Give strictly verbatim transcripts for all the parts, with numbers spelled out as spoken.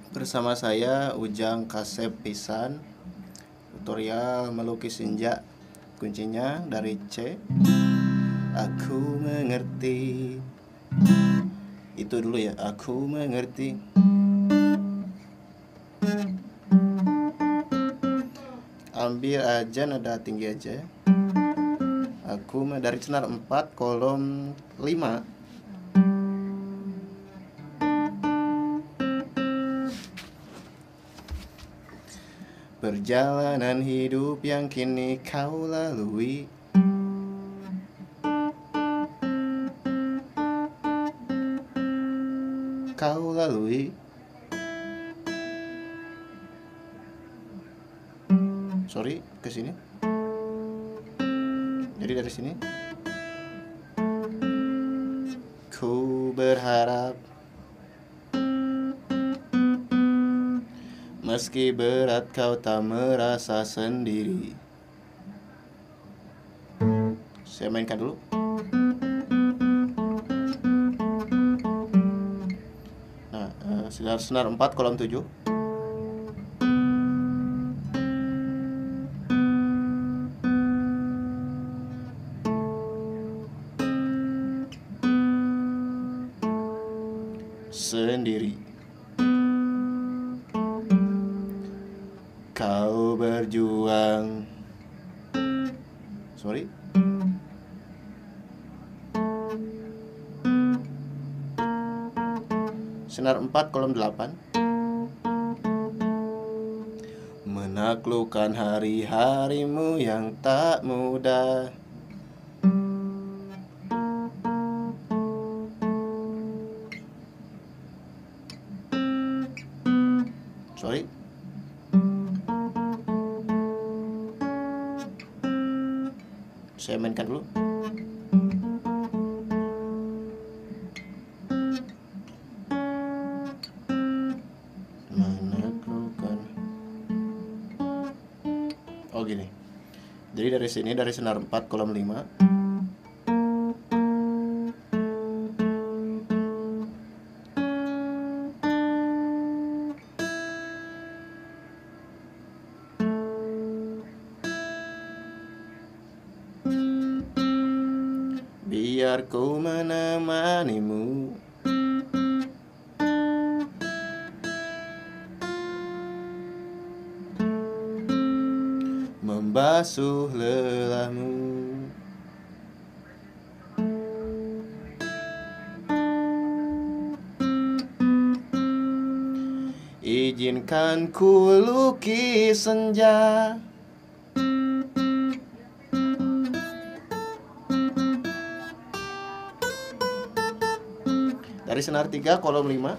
Bersama saya Ujang Kasep Pisan. Tutorial melukis senja. Kuncinya dari C. Aku mengerti. Itu dulu ya, aku mengerti. Ambil aja nada tinggi aja. Aku dari senar empat kolom lima. Perjalanan hidup yang kini kau lalui, kau lalui. Sorry, ke sini. Jadi dari sini. Ku berharap meski berat kau tak merasa sendiri. Saya mainkan dulu. Nah, uh, senar senar empat kolom tujuh. Sendiri. Kau berjuang. Sorry. Senar empat kolom delapan. Menaklukkan hari-harimu yang tak mudah. Sorry. Saya mainkan dulu. Menaklukkan. Oh gini. Jadi dari sini, dari senar empat kolom lima. Biar ku menemanimu, membasuh lelahmu. Izinkan ku lukis senja. Dari senar tiga kolom lima.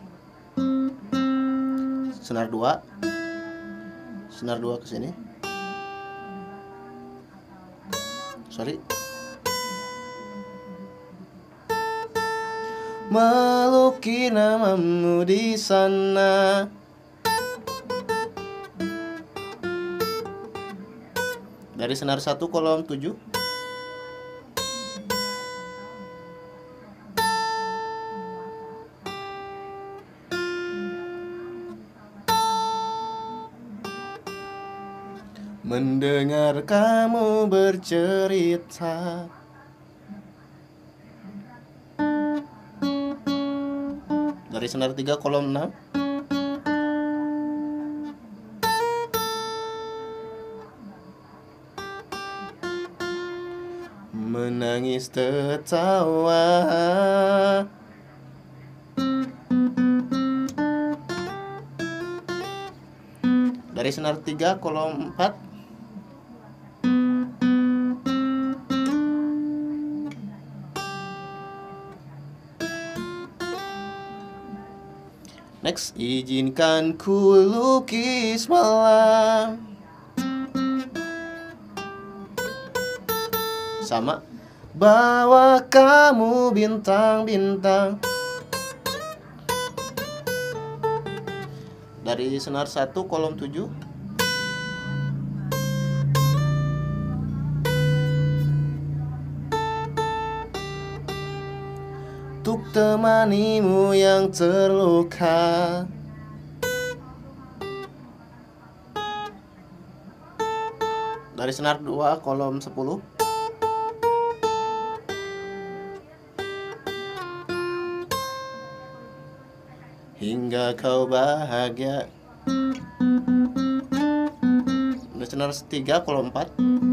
Senar dua. Senar dua ke sini. Sorry. Melukis namamu di sana. Dari senar satu kolom tujuh. Mendengar kamu bercerita. Dari senar tiga kolom enam. Menangis tertawa. Dari senar tiga kolom empat. Next, izinkan ku lukis malam. Sama. Bawa kamu bintang-bintang. Dari senar satu kolom tujuh. Untuk temanimu yang terluka. Dari senar dua kolom sepuluh. Hingga kau bahagia. Dari senar tiga kolom empat.